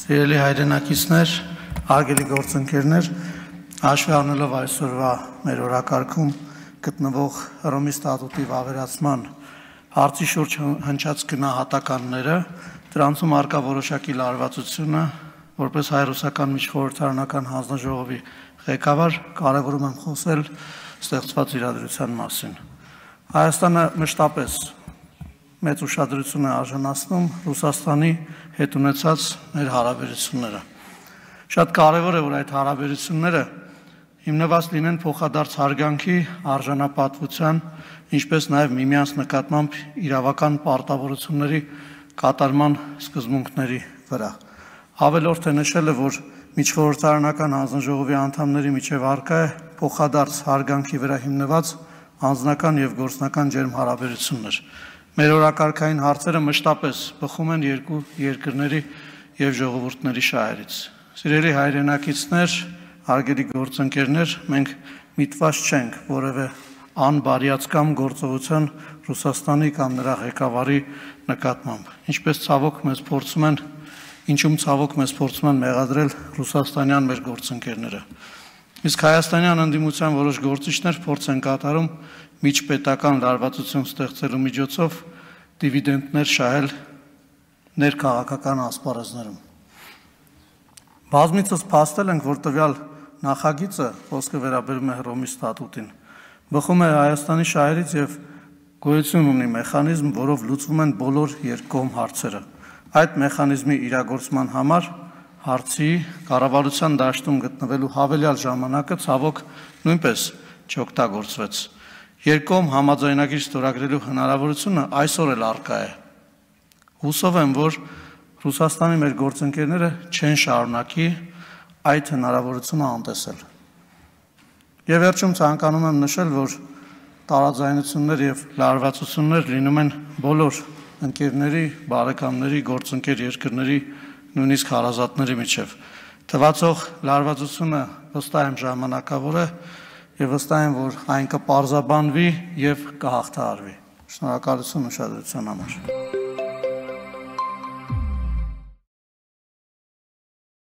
Սիրելի հայրենակիցներ, արգելի գործընկերներ, հաշվի առնելով այսօրվա մեր օրակարգում գտնվող Հռոմի ստատուտի վավերացման հարցի շուրջ հնչած գնահատականները, դրանցում առկա որոշակի լարվածությունը, որպես հայ-ռուսական միջխորհրդարանական հանձնաժողովի ղեկավար կարևորում եմ խոսել ստեղծված իրադրության մասին։ Հայաստանը մշտապես մեծ ուշադրություն է արժանացնում Ռուսաստանի հետ ունեցած մեր հարաբերությունները։ Շատ կարևոր է, որ այդ հարաբերությունները հիմնված լինեն փոխադարձ հարգանքի, արժանապատվության, ինչպես նաև միմյանց նկատմամբ իրավական պարտավորությունների կատարման սկզբունքների վրա։ Ավելորդ է նշելը, որ միջխորհրդարանական հանձնաժողովի անդամների միջև առկա է փոխադարձ հարգանքի վրա հիմնված անձնական եւ գործնական ջերմ հարաբերություններ։ Մեր օրակարգային հարցերը մշտապես բխում են երկու երկրների եւ ժողովուրդների շահերից։ Սիրելի հայրենակիցներ, հարգելի գործընկերներ, մենք միտված չենք որևէ անբարյացկամ գործողության Ռուսաստանի կամ նրա ղեկավարի նկատմամբ, ինչում ցավոք մեզ փորձում են մեղադրել ռուսաստանյան մեր գործընկերները։ Իսկ հայաստանյան ընդդիմության որոշ գործիչներ փորձ են կատարում միջպետական լարվածություն ստեղծելու միջոցով դիվիդենտներ շահել ներքաղաքական ասպարեզներում։ Բազմիցս փաստել ենք, որ տվյալ նախագիծը, խոսքը վերաբերում է Հռոմի ստատուտին, բխում է Հայաստանի շահերից եւ գոյություն ունի մեխանիզմ, որով լուծվում են բոլոր երկկողմ հարցերը։ Այդ մեխանիզմի իրագործման համար հարցի կառավարության դաշտում գտնվելու հավելյալ ժամանակը ցավոք նույնպես չօգտագործվեց։ Երկկողմ համաձայնագիր ստորագրելու հնարավորությունը այսօր էլ առկա է։ Հուսով եմ, որ Ռուսաստանի մեր գործընկերները չեն շարունակի այդ հնարավորությունը անտեսել։ Եվ վերջում ցանկանում եմ նշել, որ տարաձայնություններ եւ լարվածություններ լինում են բոլոր ընկերների, բարեկամների, գործընկեր երկրների, նույնիսկ հարազատների միջև։ Թվացող լարվածությունը վստահ եմ ժամանակավոր է եւ վստահ եմ, որ այն կպարզաբանվի եւ կհաղթահարվի։ Շնորհակալություն ուշադրության համար։